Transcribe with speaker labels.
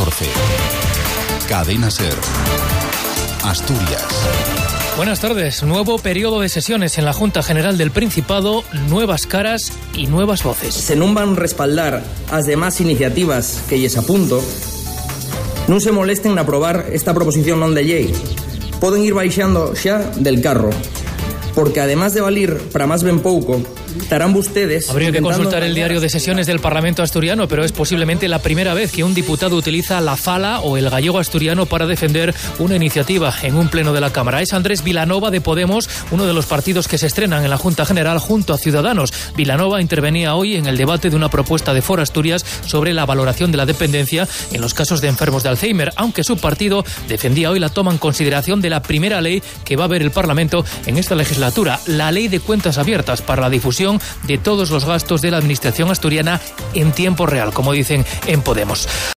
Speaker 1: 14. Cadena SER. Asturias.
Speaker 2: Buenas tardes. Nuevo periodo de sesiones en la Junta General del Principado, nuevas caras y nuevas voces.
Speaker 3: Se non van respaldar as demás iniciativas que lles apunto, non se molesten en aprobar esta proposición non de lei. Poden ir baixando xa del carro, porque además de valer para máis ben pouco, estarán ustedes...
Speaker 2: Habría que consultar el diario de sesiones del Parlamento asturiano, pero es posiblemente la primera vez que un diputado utiliza la fala o el gallego asturiano para defender una iniciativa en un pleno de la Cámara. Es Andrés Vilanova de Podemos, uno de los partidos que se estrenan en la Junta General junto a Ciudadanos. Vilanova intervenía hoy en el debate de una propuesta de For Asturias sobre la valoración de la dependencia en los casos de enfermos de Alzheimer, aunque su partido defendía hoy la toma en consideración de la primera ley que va a ver el Parlamento en esta legislatura, la Ley de Cuentas Abiertas para la difusión de todos los gastos de la administración asturiana en tiempo real, como dicen en Podemos.